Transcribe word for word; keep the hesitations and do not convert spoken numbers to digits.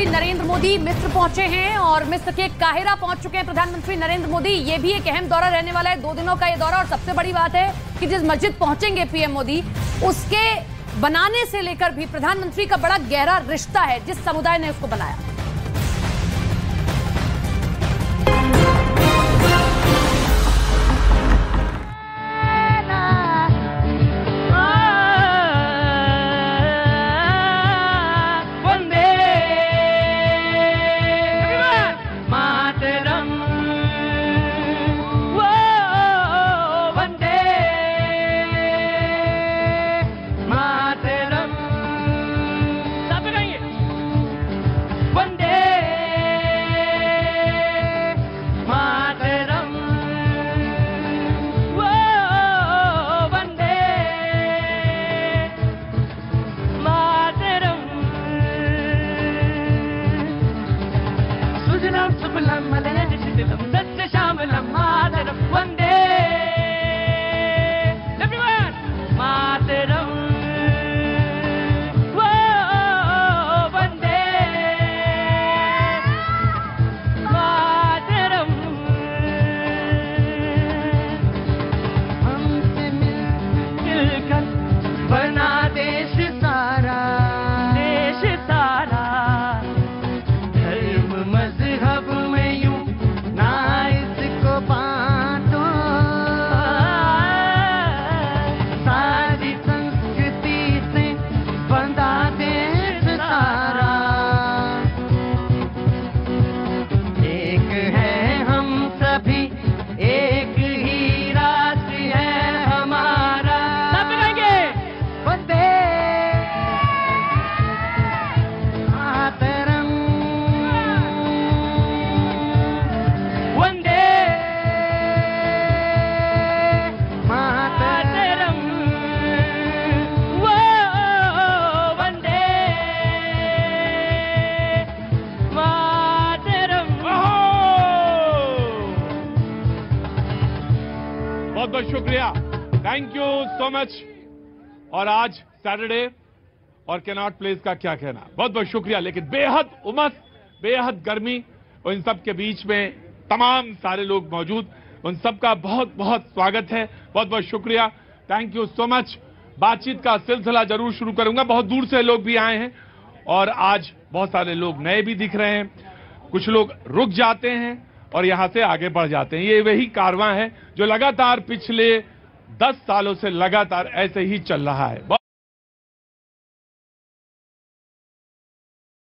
प्रधानमंत्री नरेंद्र मोदी मिस्र पहुंचे हैं और मिस्र के काहिरा पहुंच चुके हैं प्रधानमंत्री नरेंद्र मोदी। ये भी एक अहम दौरा रहने वाला है, दो दिनों का ये दौरा। और सबसे बड़ी बात है कि जिस मस्जिद पहुंचेंगे पीएम मोदी, उसके बनाने से लेकर भी प्रधानमंत्री का बड़ा गहरा रिश्ता है, जिस समुदाय ने उसको बनाया। बहुत बहुत शुक्रिया, थैंक यू सो मच। और आज सैटरडे और कैनॉट प्लेस का क्या कहना, बहुत बहुत शुक्रिया। लेकिन बेहद उमस, बेहद गर्मी, और इन सब के बीच में तमाम सारे लोग मौजूद, उन सबका बहुत बहुत स्वागत है, बहुत बहुत शुक्रिया, थैंक यू सो मच। बातचीत का सिलसिला जरूर शुरू करूंगा। बहुत दूर से लोग भी आए हैं और आज बहुत सारे लोग नए भी दिख रहे हैं। कुछ लोग रुक जाते हैं और यहां से आगे बढ़ जाते हैं। ये वही कारवां है जो लगातार पिछले दस सालों से लगातार ऐसे ही चल रहा है।